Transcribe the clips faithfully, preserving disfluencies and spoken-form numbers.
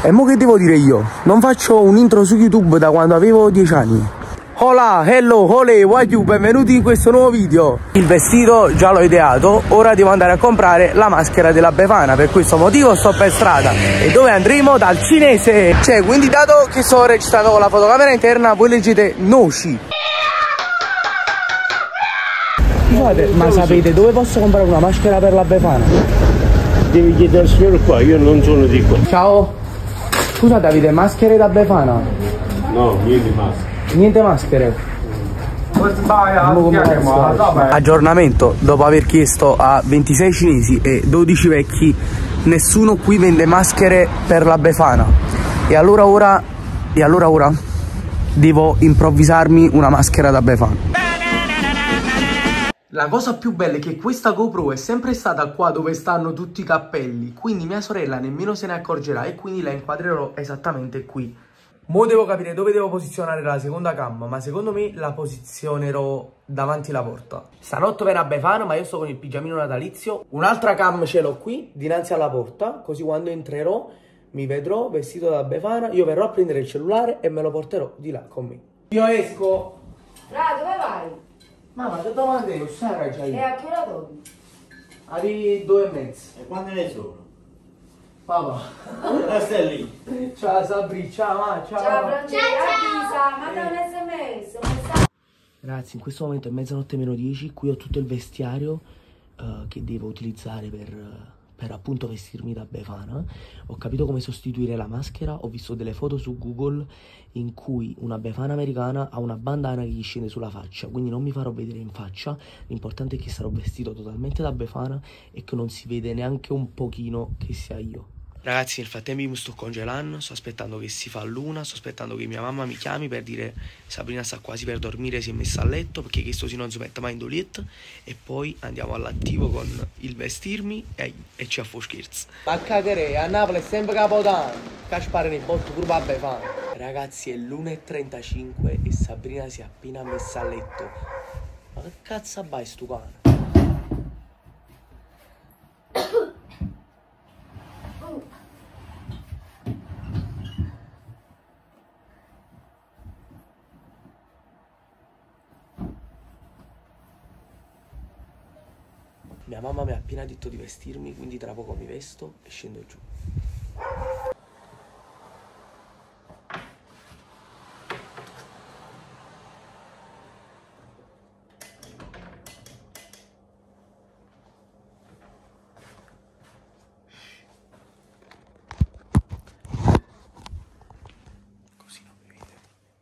E mo che devo dire io? Non faccio un intro su YouTube da quando avevo dieci anni. Hola, hello, ole, why you, benvenuti in questo nuovo video. Il vestito già l'ho ideato, ora devo andare a comprare la maschera della Befana. Per questo motivo sto per strada. E dove andremo? Dal cinese. Cioè, quindi dato che sto registrando con la fotocamera interna, voi leggete Noci. Scusate, ma sapete dove posso comprare una maschera per la Befana? Devi chiedere al signore qua, io non sono di qua. Ciao. Scusate, avete maschere da Befana? No, niente maschere. Niente maschere. Aggiornamento, dopo aver chiesto a ventisei cinesi e dodici vecchi, nessuno qui vende maschere per la Befana. E allora ora, e allora ora devo improvvisarmi una maschera da Befana. La cosa più bella è che questa GoPro è sempre stata qua dove stanno tutti i cappelli, quindi mia sorella nemmeno se ne accorgerà e quindi la inquadrerò esattamente qui. Mo devo capire dove devo posizionare la seconda cam, ma secondo me la posizionerò davanti alla porta. Stanotte verrà Befana, ma io sto con il pigiamino natalizio. Un'altra cam ce l'ho qui, dinanzi alla porta, così quando entrerò mi vedrò vestito da Befana, io verrò a prendere il cellulare e me lo porterò di là con me. Io esco. Ra, dove vai? Mamma, che domande devo stare già io? E a che ora torni? Alle due e mezza. E quante ne sono? Papà. Ah, stai lì. Ciao Sabri, ciao, ma, ciao. Ciao Francesca, manda un sms, un messaggio. Ragazzi, in questo momento è mezzanotte meno dieci, qui ho tutto il vestiario uh, che devo utilizzare per, uh, per appunto vestirmi da Befana. Ho capito come sostituire la maschera, ho visto delle foto su Google in cui una Befana americana ha una bandana che gli scende sulla faccia, quindi non mi farò vedere in faccia, l'importante è che sarò vestito totalmente da Befana e che non si vede neanche un pochino che sia io. Ragazzi, nel frattempo io mi sto congelando, sto aspettando che si fa l'una, sto aspettando che mia mamma mi chiami per dire Sabrina sta quasi per dormire, si è messa a letto, perché questo si non si mette mai in doliet, e poi andiamo all'attivo con il vestirmi e, e ci affo scherzi. Ma cagare, a Napoli è sempre Capodanno, che spara nei botto pure a Befana. Ragazzi, è l'una e trentacinque e Sabrina si è appena messa a letto. Ma che cazzo vai stu cane? Mia mamma mi ha appena detto di vestirmi, quindi tra poco mi vesto e scendo giù. Così non mi vede.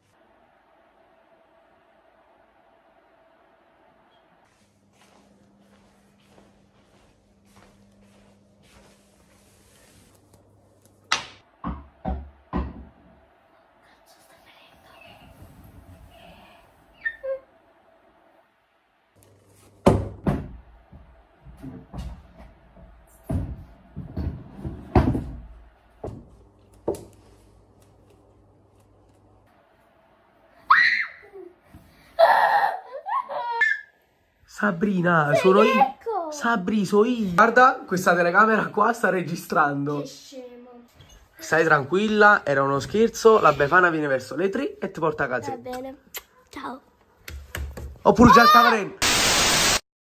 Sabrina, sono io. Sabri, sono io. Guarda, questa telecamera qua sta registrando. Che scemo. Stai tranquilla, era uno scherzo. La Befana viene verso le tre e ti porta a casa. Va bene. Ciao. Oppure già sta venendo.